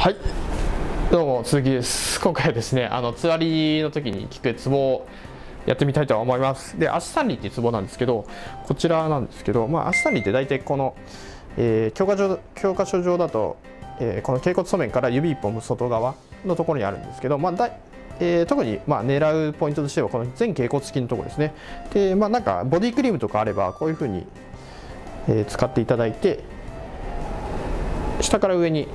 はい、どうも鈴木です。今回はですね、つわりの時に効くツボをやってみたいと思います。で、足三里っていうツボなんですけど、こちらなんですけど、足三里って大体この、教科書上だと、この脛骨側面から指1本外側のところにあるんですけど、特に狙うポイントとしてはこの前脛骨筋のところですね。で、なんかボディクリームとかあればこういうふうに、使っていただいて、下から上に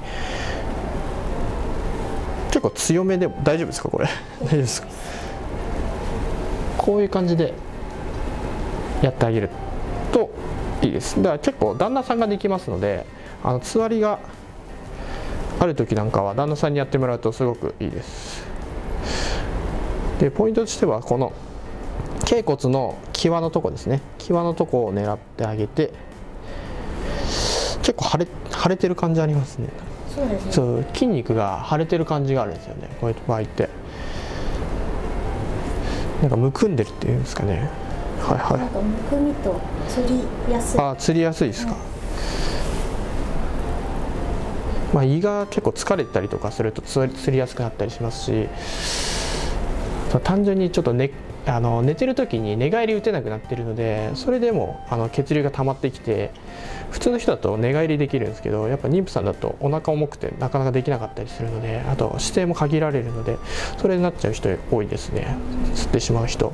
結構強めでも大丈夫ですか、これ大丈夫ですか。こういう感じでやってあげるといいです。だから結構旦那さんができますので、つわりがある時なんかは旦那さんにやってもらうとすごくいいです。で、ポイントとしてはこの脛骨の際のとこですね、際のとこを狙ってあげて、結構腫れてる感じありますね。 そうですね。 そう、筋肉が腫れてる感じがあるんですよね、こういう場合って。なんかむくんでるっていうんですかね。はいはい。 なんかむくみとつりやすい。 つりやすいですか。胃が結構疲れたりとかするとつりやすくなったりしますし、単純にちょっと寝てる時に寝返り打てなくなってるので、それでも血流が溜まってきて、普通の人だと寝返りできるんですけど、やっぱ妊婦さんだとお腹重くてなかなかできなかったりするので、あと姿勢も限られるので、それになっちゃう人多いですね、つってしまう人。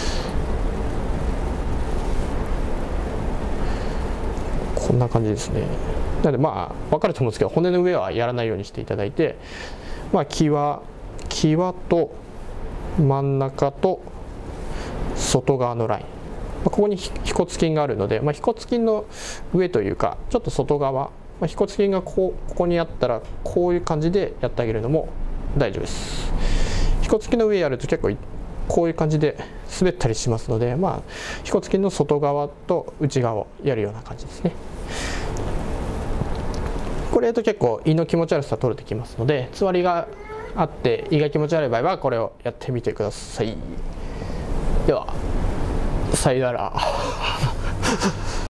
こんな感じですね。なので分かると思うんですけど、骨の上はやらないようにしていただいて、際と真ん中と外側のライン、ここに腓骨筋があるので、腓骨筋の上というかちょっと外側、腓骨筋がここにあったらこういう感じでやってあげるのも大丈夫です。腓骨筋の上やると結構こういう感じで滑ったりしますので、腓骨筋の外側と内側をやるような感じですね。これやると結構胃の気持ち悪さ取れてきますので、つわりがあって胃が気持ち悪い場合はこれをやってみてください。ではさよなら。